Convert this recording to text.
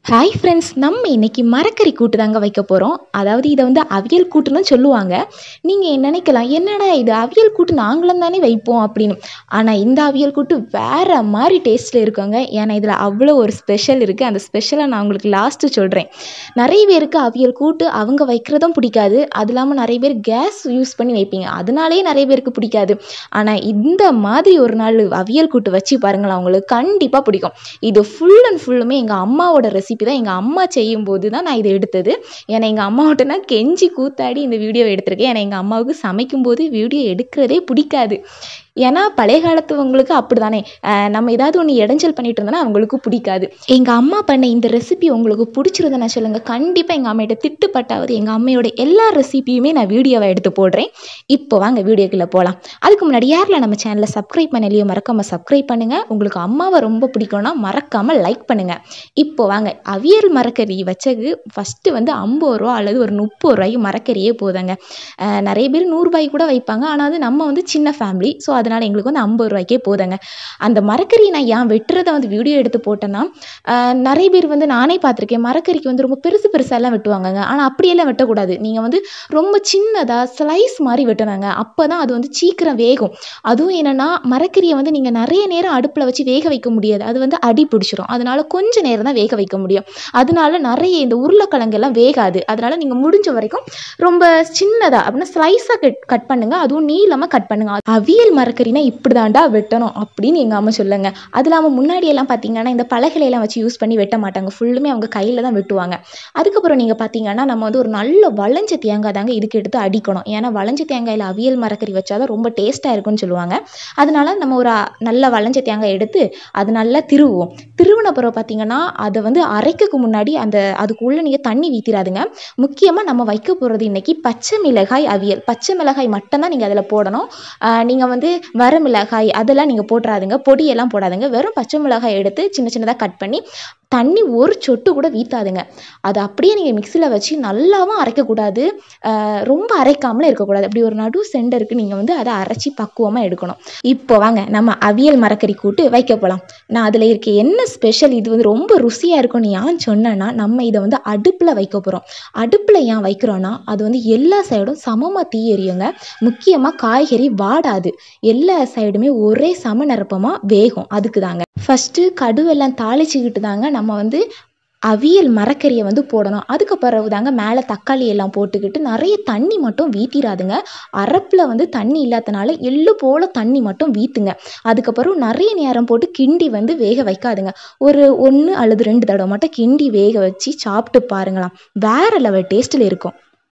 Hi friends, நம்ம இன்னைக்கு மரக்கறி கூட்டு தாங்க வைக்க போகிறோம். அதாவது இதை வந்து அவியல் கூட்டுன்னு சொல்லுவாங்க. நீங்கள் நினைக்கலாம், என்னடா இது அவியல் கூட்டு நாங்களும் தானே வைப்போம் அப்படின்னு. ஆனால் இந்த அவியல் கூட்டு வேறு மாதிரி டேஸ்ட்டில் இருக்குங்க. ஏன்னா இதில் அவ்வளோ ஒரு ஸ்பெஷல் இருக்குது. அந்த ஸ்பெஷலை நான் உங்களுக்கு லாஸ்ட்டு சொல்கிறேன். நிறைய பேருக்கு அவியல் கூட்டு அவங்க வைக்கிறதும் பிடிக்காது. அது இல்லாமல் நிறைய பேர் கேஸ் யூஸ் பண்ணி வைப்பீங்க, அதனாலேயே நிறைய பேருக்கு பிடிக்காது. ஆனால் இந்த மாதிரி ஒரு நாள் அவியல் கூட்டு வச்சு பாருங்களேன், அவங்களுக்கு கண்டிப்பாக பிடிக்கும். இது ஃபுல் அண்ட் ஃபுல்லுமே எங்கள் அம்மாவோட ரெசிபி தான். எங்கள் அம்மா செய்யும்போது தான் நான் இதை எடுத்தது. ஏன்னா எங்கள் அம்மாவிட்ட நான் கெஞ்சி கூத்தாடி இந்த வீடியோவை எடுத்திருக்கேன். ஏன்னா எங்கள் அம்மாவுக்கு சமைக்கும்போது வீடியோ எடுக்கிறதே பிடிக்காது. ஏன்னா பழைய காலத்துவங்களுக்கு அப்படி தானே, நம்ம ஏதாவது ஒன்று இடைஞ்சல் பண்ணிட்டு இருந்தோன்னா அவங்களுக்கு பிடிக்காது. எங்கள் அம்மா பண்ண இந்த ரெசிபி உங்களுக்கு பிடிச்சிருந்தேன்னா சொல்லுங்கள். கண்டிப்பாக எங்கள் அம்மையிட்ட திட்டுப்பட்டாவது எங்கள் அம்மையோட எல்லா ரெசிபியுமே நான் வீடியோவை எடுத்து போடுறேன். இப்போ வாங்க வீடியோக்குள்ளே போகலாம். அதுக்கு முன்னாடி யாரில் நம்ம சேனலை சப்ஸ்கிரைப் பண்ணலையோ மறக்காமல் சப்ஸ்கிரைப் பண்ணுங்கள். உங்களுக்கு அம்மாவை ரொம்ப பிடிக்கும்னா மறக்காமல் லைக் பண்ணுங்கள். இப்போ வாங்க, அவியல் மரக்கறி வச்சது ஃபஸ்ட்டு வந்து 50 ரூபா அல்லது ஒரு 30 ரூபாய்க்கு மரக்கறியே போதாங்க. நிறைய பேர் 100 ரூபாய்க்கு கூட வைப்பாங்க. ஆனால் வந்து நம்ம வந்து சின்ன ஃபேமிலி, ஸோ அதனால் எங்களுக்கு வந்து 50 ரூபாய்க்கே போதாங்க. அந்த மரக்கறி நான் ஏன் வெட்டுறதை வந்து வீடியோ எடுத்து போட்டேன்னா, நிறைய பேர் வந்து நானே பார்த்துருக்கேன், மரக்கறிக்கு வந்து ரொம்ப பெருசு பெருசாலாம் வெட்டுவாங்கங்க. ஆனால் அப்படியெல்லாம் வெட்டக்கூடாது. நீங்கள் வந்து ரொம்ப சின்னதாக ஸ்லைஸ் மாதிரி வெட்டணுங்க. அப்போ தான் அது வந்து சீக்கிரம் வேகும். அதுவும் என்னென்னா, மரக்கறியை வந்து நீங்கள் நிறைய நேரம் அடுப்பில் வச்சு வேக வைக்க முடியாது. அது வந்து அடி பிடிச்சிரும். அதனால கொஞ்சம் நேரம் தான் வேக வைக்க முடியும். அதனால நிறைய இந்த உருளைக்கிழங்கு எல்லாம் வேகாது. அதனால நீங்கள் முடிஞ்ச வரைக்கும் ரொம்ப சின்னதாக அப்படின்னா ஸ்லைஸாக கட் பண்ணுங்க. அதுவும் நீளமாக கட் பண்ணுங்க. அவியல் மரக்கறினா இப்படி தாண்டா வெட்டணும் அப்படின்னு எங்கள் அம்மா சொல்லுங்க. அது இல்லாமல் முன்னாடியெல்லாம் பார்த்தீங்கன்னா இந்த பலகையெல்லாம் வச்சு யூஸ் பண்ணி வெட்ட மாட்டாங்க. ஃபுல்லுமே அவங்க கையில் தான் வெட்டுவாங்க. அதுக்கப்புறம் நீங்கள் பார்த்தீங்கன்னா நம்ம வந்து ஒரு நல்ல வளைஞ்ச தேங்காய் தாங்க இதுக்கு எடுத்து அடிக்கணும். ஏன்னா வளைஞ்ச தேங்காயில் அவியல் மரக்கறி வச்சாதான் ரொம்ப டேஸ்ட்டாக இருக்கும்னு சொல்லுவாங்க. அதனால நம்ம ஒரு நல்ல வளைஞ்ச தேங்காய் எடுத்து அது நல்லா திருவுவோம். திருவின பிறகு பார்த்தீங்கன்னா அதை வந்து அரைக்கிறதுக்கு முன்னாடி அதுக்குள்ளே நீங்கள் தண்ணி ஊற்றிடாதுங்க. முக்கியமாக நம்ம வைக்க போகிறது இன்னைக்கு பச்சை மிளகாய் அவியல். பச்சை மிளகாய் மட்டும்தான் நீங்கள் அதில் போடணும். நீங்கள் வந்து வரமிளகாய் அதெல்லாம் நீங்கள் போட்டுறாதுங்க, பொடியெல்லாம் போடாதுங்க. வெறும் பச்சை மிளகாய் எடுத்து சின்ன சின்னதாக கட் பண்ணி தண்ணி ஒரு சொட்டு கூட வீத்தாதுங்க. அதை அப்படியே நீங்கள் மிக்சியில் வச்சு நல்லாவும் அரைக்கக்கூடாது, ரொம்ப அரைக்காமலே இருக்கக்கூடாது. அப்படி ஒரு நடு சென்டருக்கு நீங்கள் வந்து அதை அரைச்சி பக்குவமாக எடுக்கணும். இப்போ வாங்க நம்ம அவியல் மரக்கறி கூட்டு வைக்க போகலாம். நான் அதில் இருக்க என்ன ஸ்பெஷல், இது வந்து ரொம்ப ருசியாக இருக்கும்னு ஏன் சொன்னேன்னா, நம்ம இதை வந்து அடுப்பில் வைக்க போகிறோம். அடுப்பில் ஏன் வைக்கிறோன்னா, அது வந்து எல்லா சைடும் சமமாக தீ எரியுங்க. முக்கியமாக காய்கறி வாடாது. எல்லா சைடுமே ஒரே சம நிரப்பமாக வேகும். அதுக்கு தாங்க ஃபஸ்ட்டு கடுவெல்லாம் தாளிச்சுக்கிட்டு தாங்க நம்ம வந்து அவியல் மரக்கறியை வந்து போடணும். அதுக்கு பிறகு தாங்க மேலே தக்காளி எல்லாம் போட்டுக்கிட்டு நிறைய தண்ணி மட்டும் வீத்திராதுங்க. அரப்பில் வந்து தண்ணி இல்லாதனால எள்ளு போல் தண்ணி மட்டும் வீத்துங்க. அதுக்கப்புறம் நிறைய நேரம் போட்டு கிண்டி வந்து வேக வைக்காதுங்க. ஒரு 1 அல்லது 2 தடவை மட்டும் கிண்டி வேக வச்சு சாப்பிட்டு பாருங்களாம், வேறு லெவல் டேஸ்ட்டில் இருக்கும்.